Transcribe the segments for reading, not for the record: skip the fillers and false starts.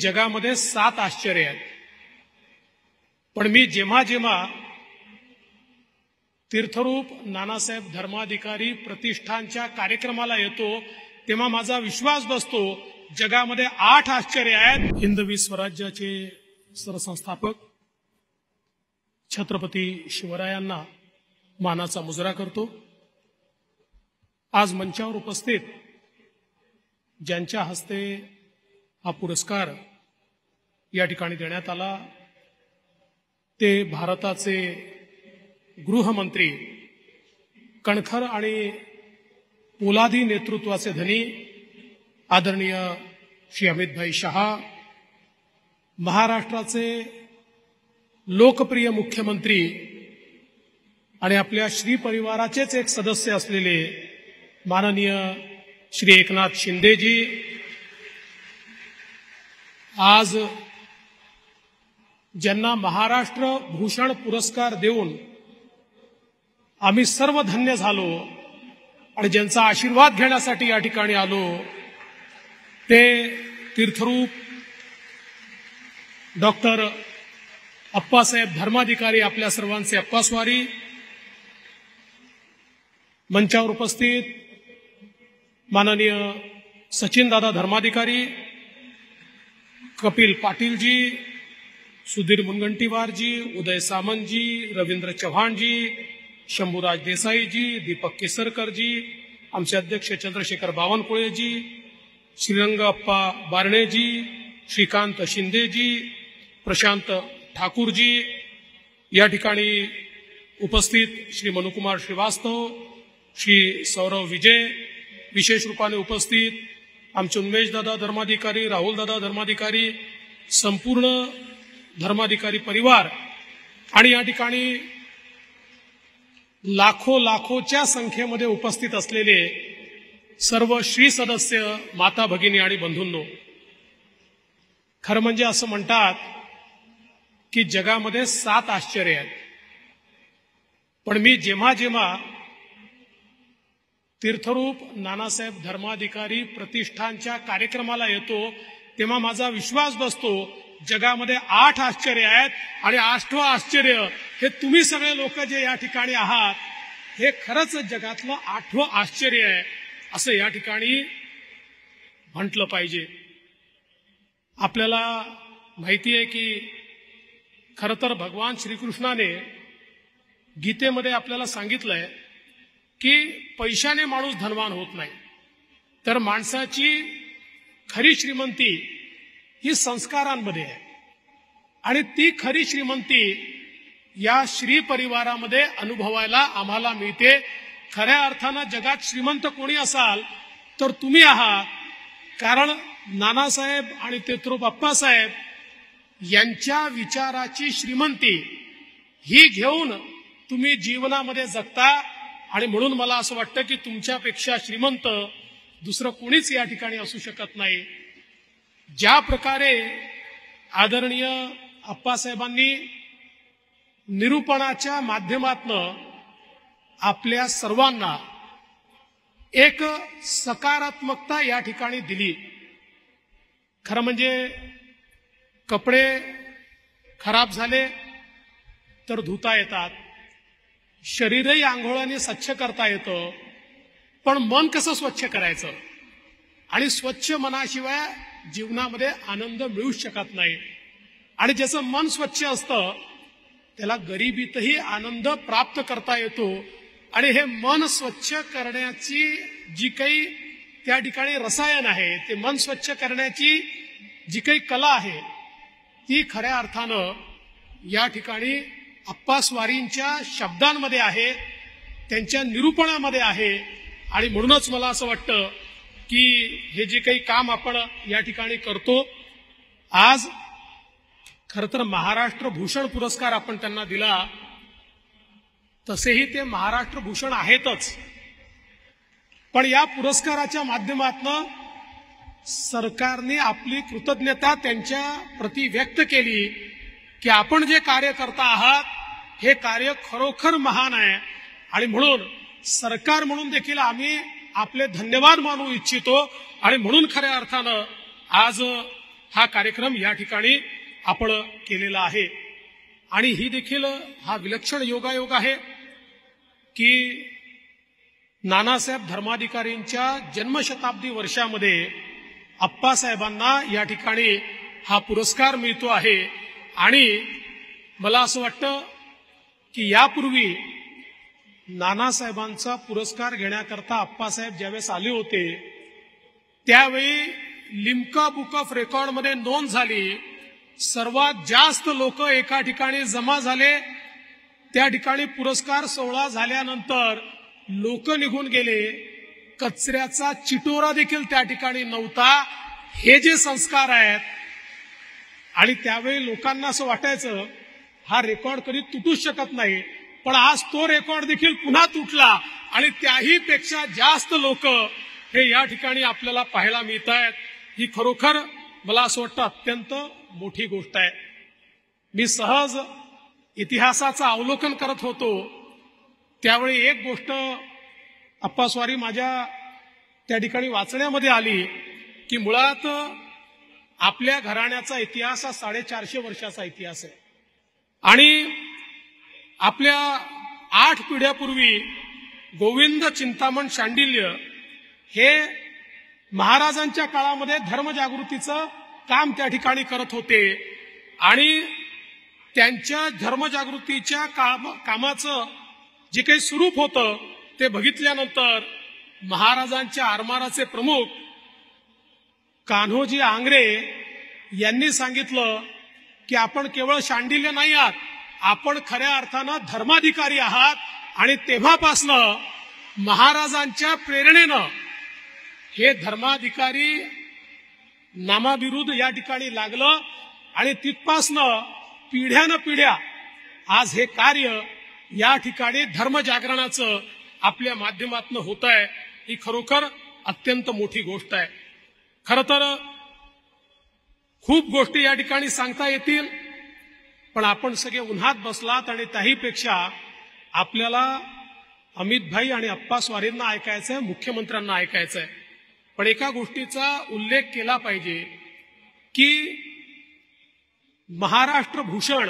जगामध्ये 7 आश्चर्य आहेत. पण मी जेव्हा तीर्थरूप नानासाहेब धर्माधिकारी प्रतिष्ठानच्या कार्यक्रमाला येतो तेव्हा माझा विश्वास बसतो जगामध्ये 8 आश्चर्य आहेत. हिंदवी स्वराज्याचे सरसंस्थापक छत्रपती शिवरायांना मानाचा मुजरा करतो. आज मंचावर उपस्थित ज्यांच्या हस्ते हा पुरस्कार या ठिकाणी देण्यात आला ते भारताचे गृहमंत्री, कणखर आणि पोलादी नेतृत्वाचे धनी आदरणीय श्री अमितभाई शहा, महाराष्ट्राचे लोकप्रिय मुख्यमंत्री आणि आपल्या श्री परिवाराचेच एक सदस्य असलेले माननीय श्री एकनाथ शिंदेजी, आज ज्यांना महाराष्ट्र भूषण पुरस्कार देऊन आम्ही सर्व धन्य झालो आणि ज्यांचा आशीर्वाद घेण्यासाठी या ठिकाणी आलो ते तीर्थरूप डॉक्टर अप्पासाहेब धर्माधिकारी, आपल्या सर्वांचे अप्पास्वारी, मंचावर उपस्थित माननीय सचिनदादा धर्माधिकारी, कपिल पाटीलजी, सुधीर मुनगंटीवारजी, उदय सामंतजी, रवींद्र चव्हाणजी, शंभूराज देसाईजी, दीपक केसरकरजी, आमचे अध्यक्ष चंद्रशेखर बावनकुळेजी, श्रीरंग अप्पा बारणेजी, श्रीकांत शिंदेजी, प्रशांत ठाकूरजी, या ठिकाणी उपस्थित श्री मनुकुमार श्रीवास्तव, श्री सौरव विजय, विशेष रूपाने उपस्थित आमचे उन्मेशदादा धर्माधिकारी, राहुलदादा धर्माधिकारी, संपूर्ण धर्माधिकारी परिवार आणि या ठिकाणी लाखोच्या संख्येमध्ये उपस्थित असलेले सर्व श्री सदस्य, माता भगिनी आणि बंधूंनो, खरं म्हणजे असं म्हणतात की जगामध्ये 7 आश्चर्य आहेत. पण मी जेव्हा तीर्थरूप नानासाहेब धर्माधिकारी प्रतिष्ठानच्या कार्यक्रमाला येतो तेव्हा माझा विश्वास बसतो जगामध्ये 8 आश्चर्य आहेत आणि 8वं आश्चर्य हे तुम्ही सगळे लोक जे या ठिकाणी आहात, हे खरंच जगातलं 8वं आश्चर्य आहे असं या ठिकाणी म्हटलं पाहिजे. आपल्याला माहिती आहे की खरं तर भगवान श्रीकृष्णाने गीतेमध्ये आपल्याला सांगितलंय की पैशाने माणूस धनवान होत नाही, तर माणसाची खरी श्रीमंती ही संस्कारांमध्ये आहे आणि ती खरी श्रीमंती या श्री परिवारामध्ये अनुभवायला आम्हाला मिळते. खऱ्या अर्थानं जगात श्रीमंत कोणी असाल तर तुम्ही आहात, कारण नानासाहेब आणि तीर्थरूप अप्पासाहेब यांच्या विचाराची श्रीमंती ही घेऊन तुम्ही जीवनामध्ये जगता आणि म्हणून मला असं वाटतं की तुमच्यापेक्षा श्रीमंत दुसरं कोणीच या ठिकाणी असू शकत नाही. ज्या प्रकारे आदरणीय अप्पासाहेबांनी निरूपणाच्या माध्यमातून आपल्या सर्वांना एक सकारात्मकता या ठिकाणी दिली. खरं म्हणजे कपडे खराब झाले तर धुता येतात, शरीरही आंघोळाने स्वच्छ करता येतं, पण मन कसं स्वच्छ करायचं आणि स्वच्छ मनाशिवाय जीवनामध्ये आनंद मिळू शकत नाही. आणि ज्याचं मन स्वच्छ असतं त्याला गरिबीतही आनंद प्राप्त करता येतो. आणि हे मन स्वच्छ करण्याची जी काही त्या ठिकाणी रसायन आहे, ते मन स्वच्छ करण्याची जी काही कला आहे ती खऱ्या अर्थानं या ठिकाणी अप्पास्वारींच्या शब्दांमध्ये आहे, त्यांच्या निरूपणामध्ये आहे. आणि म्हणूनच मला असं वाटतं की हे जे काही काम आपण या ठिकाणी करतो, आज खरं तर महाराष्ट्र भूषण पुरस्कार आपण त्यांना दिला, तसेही ते महाराष्ट्र भूषण आहेतच, पण या पुरस्काराच्या माध्यमातून सरकारने आपली कृतज्ञता त्यांच्या प्रति व्यक्त केली की आपण जे कार्य करता आहात हे कार्य खरोखर महान आहे. आणि म्हणून सरकार म्हणून देखील आम्ही आपले धन्यवाद मानू इच्छितो. आणि म्हणून खऱ्या अर्थानं आज हा कार्यक्रम या ठिकाणी आपण केलेला आहे। आणि ही देखील हा विलक्षण योगायोग आहे की नानासाहेब धर्माधिकारींच्या जन्मशताब्दी वर्षामध्ये अप्पासाहेबांना या ठिकाणी हा पुरस्कार मिळतो आहे। आणि मला असं वाटतं की यापूर्वी नानासाहेबांचा पुरस्कार घेण्याकरता अप्पासाहेब ज्यावेळेस आले होते त्यावेळी लिम्का बुक ऑफ रेकॉर्डमध्ये नोंद झाली, सर्वात जास्त लोक एका ठिकाणी जमा झाले। त्या ठिकाणी पुरस्कार सोहळा झाल्यानंतर लोक निघून गेले, कचऱ्याचा चिटोरा देखील त्या ठिकाणी नव्हता। हे जे संस्कार आहेत, आणि त्यावेळी लोकांना असं वाटायचं हा रेकॉर्ड कधी तुटूच शकत नाही, पण आज तो रेकॉर्ड देखील पुन्हा तुटला आणि त्याही पेक्षा जास्त लोक हे या ठिकाणी आपल्याला पाहायला मिळत आहेत। ही खरोखर मला असं वाटतं अत्यंत मोठी गोष्ट आहे। मी सहज इतिहासाचं अवलोकन करत होतो त्यावेळी एक गोष्ट अप्पास्वारी माझ्या त्या ठिकाणी वाचण्यामध्ये आली की मुळात आपल्या घराण्याचा इतिहास हा 450 वर्षाचा इतिहास आहे आणि आपल्या 8 पिढ्यापूर्वी गोविंद चिंतामण शांडिल्य हे महाराजांच्या काळामध्ये धर्मजागृतीचं काम त्या ठिकाणी करत होते आणि त्यांच्या धर्मजागृतीच्या कामाचं जे काही स्वरूप होतं ते बघितल्यानंतर महाराजांच्या आरमाराचे प्रमुख कान्होजी आंग्रे यांनी सांगितलं की आपण केवळ शांडिल्य नाही आहात, आपण खऱ्या अर्थानं धर्माधिकारी आहात। आणि तेव्हापासनं महाराजांच्या प्रेरणेनं हे धर्माधिकारी नामाविरुद्ध या ठिकाणी लागलं आणि तिथपासनं पिढ्यानं पिढ्या आज हे कार्य या ठिकाणी धर्मजागरणाचं आपल्या माध्यमातून होत आहे। ही खरोखर अत्यंत मोठी गोष्ट आहे। खरं तर खूप गोष्टी या ठिकाणी सांगता येतील, पण आपण सगळे उन्हात बसलात आणि त्याहीपेक्षा आपल्याला अमितभाई आणि अप्पास्वारींना ऐकायचंय, मुख्यमंत्र्यांना ऐकायचंय। पण एका गोष्टीचा उल्लेख केला पाहिजे की महाराष्ट्र भूषण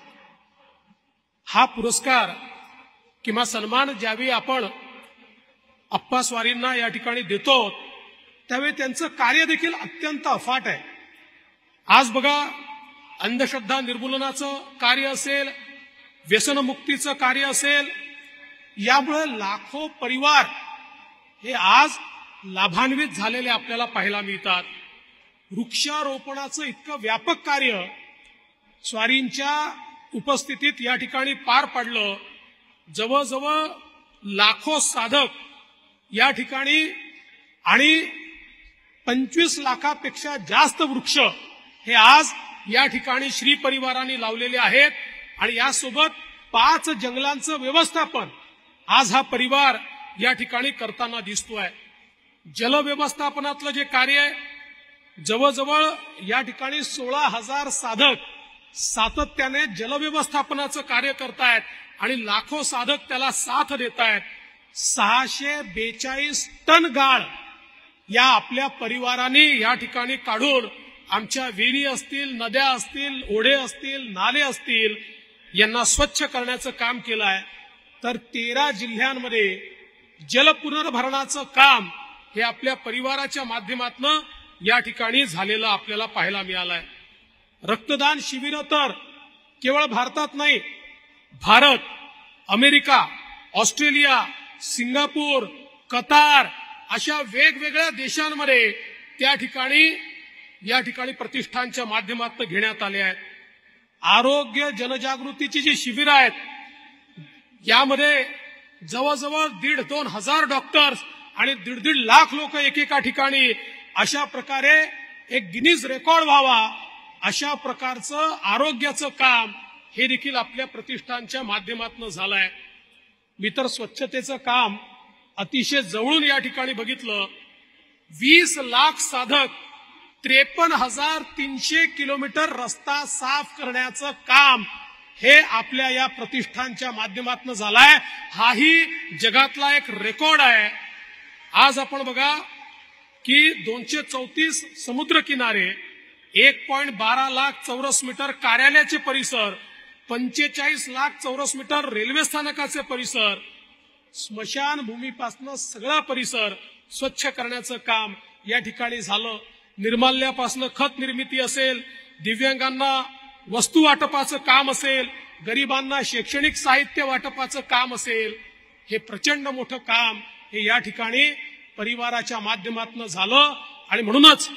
हा पुरस्कार किंवा सन्मान ज्यावेळी आपण अप्पास्वारींना या ठिकाणी देतो त्यावेळी त्यांचं कार्य देखील अत्यंत अफाट आहे। आज बघा, अंधश्रद्धा निर्मूलनाचं कार्य असेल, व्यसनमुक्तीचं कार्य असेल, यामुळे लाखो परिवार हे आज लाभान्वित झालेले आपल्याला पाहायला मिळतात। वृक्षारोपणाचं इतकं व्यापक कार्य स्वारींच्या उपस्थितीत या ठिकाणी पार पडलं। जवळजवळ लाखो साधक या ठिकाणी आणि 25 लाखापेक्षा जास्त वृक्ष हे आज या ठिकाणी श्री परिवाराने लावलेले आहेत आणि यासोबत 5 जंगलांचं व्यवस्थापन आज हा परिवार या ठिकाणी करताना दिसतोय। जल व्यवस्थापनातलं जे कार्य आहे, जवळजवळ या ठिकाणी 16,000 साधक सातत्याने जल व्यवस्थापनाचं कार्य करतायत आणि लाखो साधक त्याला साथ देत आहेत। 642 टन गाळ या आपल्या परिवाराने या ठिकाणी काढून आमच्या विहिरी असतील, नद्या असतील, ओढे असतील, नाले असतील यांना स्वच्छ करण्याचं काम केलं आहे। तर 13 जिल्ह्यांमध्ये जल पुनर्भरणाचं काम हे आपल्या परिवाराच्या माध्यमातून या ठिकाणी झालेलं आपल्याला पाहायला मिळालंय। रक्तदान शिबिर तर केवळ भारतात नाही, Bharat, America, Australia, Singapore, Qatar अशा वेगवेगळ्या देशांमध्ये त्या ठिकाणी या ठिकाणी प्रतिष्ठानच्या माध्यमातून घेण्यात आले आहेत। आरोग्य जनजागृतीची जी शिबिर आहेत यामध्ये जवळजवळ 1,500-2 हजार डॉक्टर्स आणि 1.5 लाख लोक एकेका ठिकाणी अशा प्रकारे एक गिनीज रेकॉर्ड व्हावा अशा प्रकारचं आरोग्याचं काम हे देखील आपल्या प्रतिष्ठानच्या माध्यमातून झालंय। मी तर स्वच्छतेचं काम अतिशय जवळून या ठिकाणी बघितलं। 20 लाख साधक 53,300 किलोमीटर रस्ता साफ करण्याचं काम हे आपल्या या प्रतिष्ठानच्या माध्यमातून झालंय। हाही जगातला एक रेकॉर्ड आहे। आज आपण बघा की 234 समुद्र किनारे, 1.12 लाख चौरस मीटर कार्यालयाचे परिसर, 45 लाख चौरस मीटर रेल्वे स्थानकाचे परिसर, स्मशानभूमीपासून सगळा परिसर स्वच्छ करण्याचं काम या ठिकाणी झालं. निर्माल्यापासून खत निर्मिती असेल, दिव्यांगांना वस्तू वाटपाचं काम असेल, गरिबांना शैक्षणिक साहित्य वाटपाचं काम असेल, हे प्रचंड मोठं काम हे या ठिकाणी परिवाराच्या माध्यमातून झालं. आणि म्हणूनच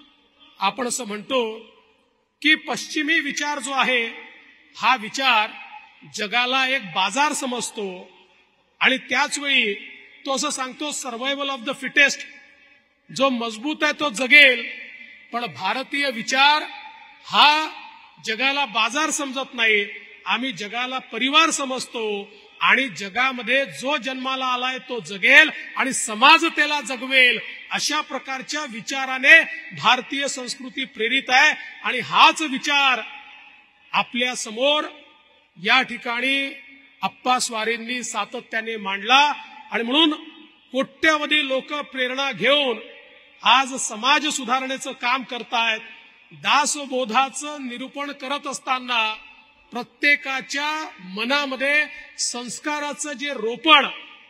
आपण असं म्हणतो की पश्चिमी विचार जो आहे हा विचार जगाला एक बाजार समजतो आणि त्याच वेळी तो असं सांगतो सर्व्हायव्हल ऑफ द फिटेस्ट, जो मजबूत आहे तो जगेल. पण भारतीय विचार हा जगाला बाजार समजत नाही, आम्ही जगाला परिवार समजतो आणि जगामध्ये जो जन्माला आलाय तो जगेल आणि समाज त्याला जगवेल, अशा प्रकारच्या विचाराने भारतीय संस्कृती प्रेरित आहे. आणि हाच विचार आपल्या समोर या ठिकाणी अप्पा स्वारींनी सातत्याने मांडला. आणि म्हणून कोट्यवधी लोक प्रेरणा घेऊन आज समाज सुधारण्याचं काम करतायत. दासबोधाचं निरूपण करत असताना प्रत्येकाच्या मनामध्ये संस्काराचं जे रोपण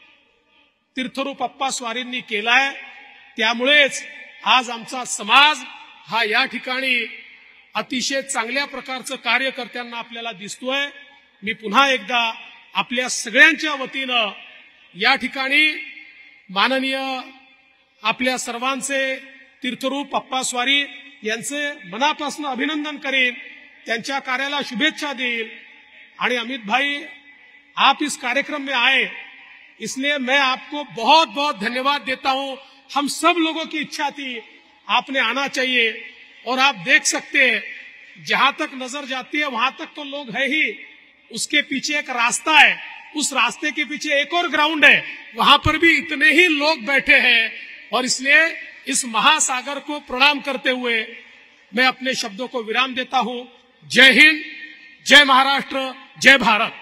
तीर्थरूप अप्पा स्वारींनी केलंय, त्यामुळेच आज आमचा समाज हा या ठिकाणी अतिशय चांगल्या प्रकारचं कार्य करताना आपल्याला दिसतोय. मी पुन्हा एकदा आपल्या सगळ्यांच्या वतीनं या ठिकाणी माननीय आपल्या सर्वांचे तीर्थरूप अप्पा स्वारी यांचे मनापासून अभिनंदन करेन, त्यांच्या कार्याला शुभेच्छा देईल. आणि अमित भाई, आप इस कार्यक्रम में आए इसलिए मैं आपको बहुत बहुत धन्यवाद देता हूं. हम सब लोगों की इच्छा थी आपने आना चाहिए और आप देख सकते हैं जहां तक नजर जाती है वहां तक तो लोग है ही, उसके पीछे एक रास्ता है, उस रास्ते के पीछे एक और ग्राउंड है, वहां पर भी इतने ही लोग बैठे हैं. और इसलिए इस महासागर को प्रणाम करते हुए मैं अपने शब्दों को विराम देता हूं. जय हिंद, जय महाराष्ट्र, जय भारत.